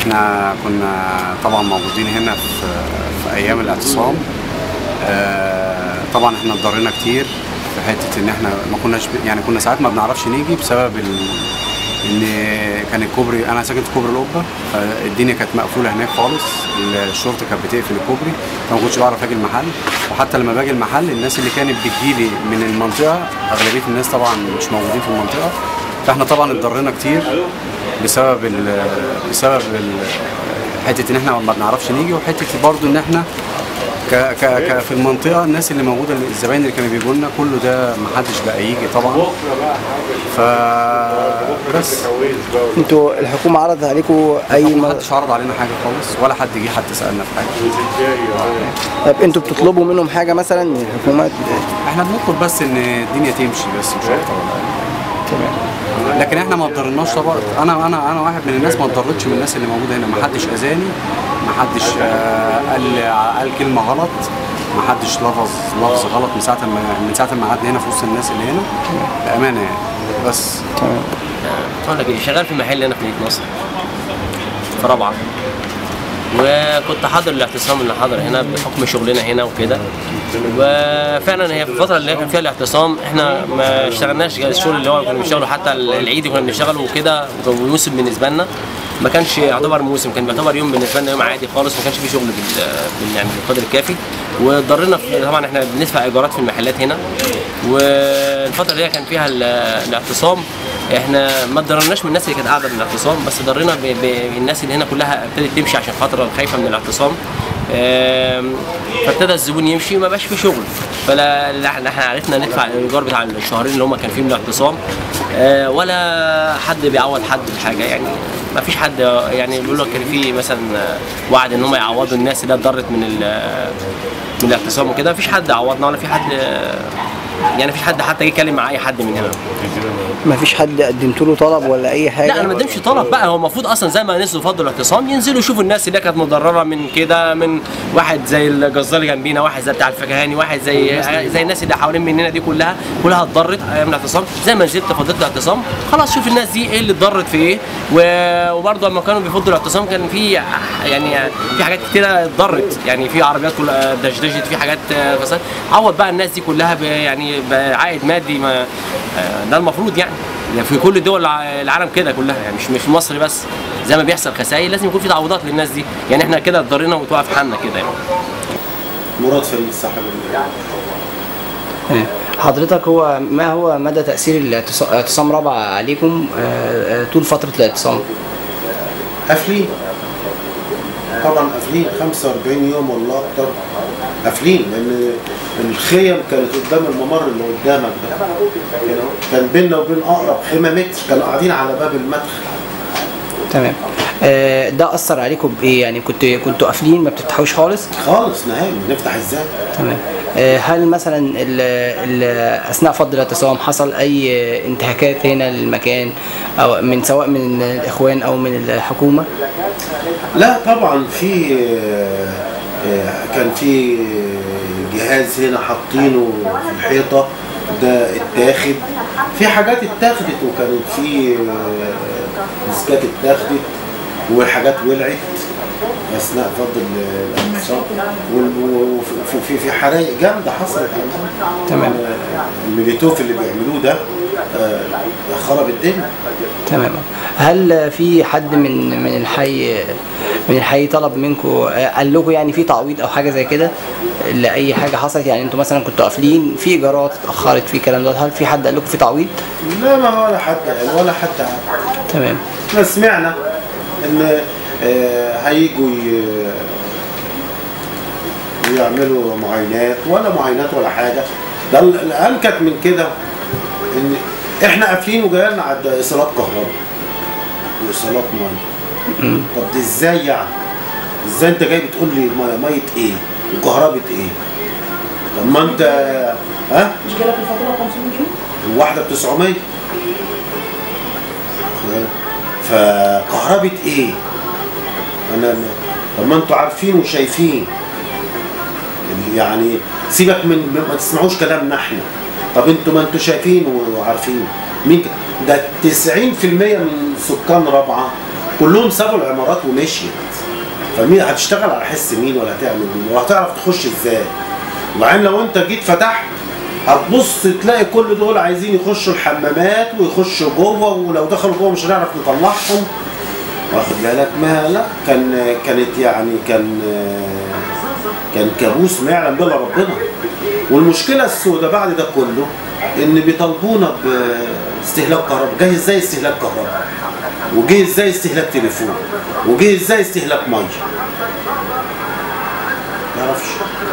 احنا كنا طبعا موجودين هنا في ايام الاعتصام. طبعا احنا اتضرينا كتير في حته ان احنا ما كناش يعني كنا ساعات ما بنعرفش نيجي بسبب ان كان الكوبري، انا ساكن في كوبري القبه، فالدنيا كانت مقفوله هناك خالص، الشرطه كانت بتقفل الكوبري، فما كنتش بعرف اجي المحل. وحتى لما باجي المحل الناس اللي كانت بتجيلي من المنطقه اغلبيه الناس طبعا مش موجودين في المنطقه، فاحنا طبعا اتضرينا كتير بسبب حته ان احنا ما بنعرفش نيجي، وحته برضو ان احنا في المنطقه الناس اللي موجوده، الزباين اللي كانوا بيجوا لنا كله ده ما حدش بقى يجي طبعا. بس انتوا الحكومه عرضت عليكم ما حدش عرض علينا حاجه خالص، ولا حد جه حتى سالنا في حاجه. طب انتوا بتطلبوا منهم حاجه مثلا من الحكومه؟ احنا بنطلب بس ان الدنيا تمشي بس، مش اكتر ولا اقل. تمام. لكن احنا ما اتضررناش طبعا. انا واحد من الناس ما اتضررتش من الناس اللي موجوده هنا، ما حدش اذاني، ما حدش قال كلمه غلط، ما حدش لفظ غلط من ساعه ما قعدنا هنا في وسط الناس اللي هنا بامانه يعني. بس تمام. اقول لك شغال في محل هنا في مدينه نصر في رابعه، وكنت حاضر الاعتصام اللي حاضر هنا بحكم شغلنا هنا وكده. وفعلا هي في الفتره اللي كان فيها الاعتصام احنا ما اشتغلناش الشغل اللي هو كنا بنشتغله، حتى العيد كنا بنشتغله وكده، وموسم بالنسبه لنا ما كانش يعتبر موسم، كان بيعتبر يوم بالنسبه لنا يوم عادي خالص، ما كانش فيه شغل يعني بالقدر الكافي. واتضررنا طبعا احنا بندفع ايجارات في المحلات هنا، والفتره اللي كان فيها الاعتصام احنا ما اتضررناش من الناس اللي كانت قاعده من الاعتصام، بس ضرينا بالناس اللي هنا كلها ابتدت تمشي عشان خاطر خايفه من الاعتصام. فابتدى الزبون يمشي وما بقاش في شغل، فلا احنا عرفنا ندفع الايجار بتاع الشهرين اللي هم كان فيهم الاعتصام، ولا حد بيعوض حد بحاجه يعني. ما فيش حد يعني بيقول لك كان في مثلا وعد ان هم يعوضوا الناس اللي اتضرت من الاعتصام وكده، ما فيش حد عوضنا ولا في حد يعني، مفيش حد حتى يتكلم مع اي حد من هنا. ما فيش حد قدمت له طلب ولا اي حاجه؟ لا انا ما قدمش طلب بقى، هو المفروض اصلا زي ما نزلوا فضلوا الاعتصام ينزلوا يشوفوا الناس اللي كانت متضرره من كده، من واحد زي الجزار اللي جنبينا، واحد زي بتاع الفكهاني، واحد زي الناس اللي حوالين مننا دي كلها اتضرت ايام الاعتصام. زي ما نزلت فضلت الاعتصام خلاص شوف الناس دي ايه اللي اتضرت في ايه. وبرضه لما كانوا بيفضوا الاعتصام كان في يعني في حاجات كتيره اتضرت، يعني في عربيات كلها دشدشت، في حاجات فساد. عوض بقى الناس دي كلها يعني بعائد مادي، ما ده المفروض يعني في كل دول العالم كده كلها، يعني مش في مصر بس. زي ما بيحصل خسائر لازم يكون في تعويضات للناس دي، يعني احنا كده اتضرينا وتوقف حالنا كده يعني. مراد فريد صاحب حضرتك، ما هو مدى تأثير الاعتصام رابعة عليكم طول فترة الاعتصام؟ قافلين طبعا، قافلين 45 يوم ولا اكتر قافلين، لان الخيم كانت قدام الممر اللي قدامك ده، كان بيننا وبين اقرب خيمه متر، كانوا قاعدين على باب المدخل. تمام. ده اثر عليكم بايه؟ يعني كنتوا قافلين ما بتفتحوش خالص نهائي، نفتح ازاي؟ تمام. هل مثلا اثناء فض الاعتصام حصل اي انتهاكات هنا للمكان، او سواء من الاخوان او من الحكومه؟ لا طبعا، كان في جهاز هنا حاطينه في الحيطه ده اتاخد، في حاجات اتاخدت، وكانت في مسكات اتاخدت، وحاجات ولعت اثناء فض الاعتصام، وفي حرايق جامده حصلت عندنا. تمام. الميليتوف اللي بيعملوه ده خرب الدنيا. تمام. هل في حد من الحي طلب منكم، قال لكم يعني في تعويض او حاجه زي كده لاي حاجه حصلت؟ يعني انتوا مثلا كنتوا قافلين، في ايجارات اتاخرت، في كلام ده، هل في حد قال لكم في تعويض؟ لا، ما ولا حد قال ولا حد عارف. تمام. احنا سمعنا ان هيجوا يعملوا معاينات، ولا معاينات ولا حاجه. ده الانكت من كده ان احنا قافلين وجاي لنا عند ايصالات كهرباء وايصالات ميه. طب دي ازاي يعني؟ ازاي انت جاي بتقول لي ميه ايه وكهرباء ايه؟ لما انت مش جالك الفاتوره 500 جنيه؟ الواحده ب 900. فكهرباء ايه؟ لما انتوا عارفين وشايفين، يعني سيبك من ما تسمعوش كلامنا احنا. طب انتوا ما انتوا شايفين وعارفين مين ده 90% من سكان رابعه كلهم سابوا العمارات ومشيت. فمين هتشتغل على حس مين ولا هتعمل مين وهتعرف تخش ازاي؟ وبعدين لو انت جيت فتحت هتبص تلاقي كل دول عايزين يخشوا الحمامات ويخشوا جوه، ولو دخلوا جوه مش هنعرف نطلعهم. واخد بالك؟ ما لا كانت يعني كان كابوس ما يعلم به ربنا. والمشكله السوداء بعد ده كله ان بيطالبونا باستهلاك كهرباء. جاي ازاي استهلاك كهرباء؟ وجاي ازاي استهلاك تليفون؟ وجاي ازاي استهلاك ميه؟ ما يعرفش.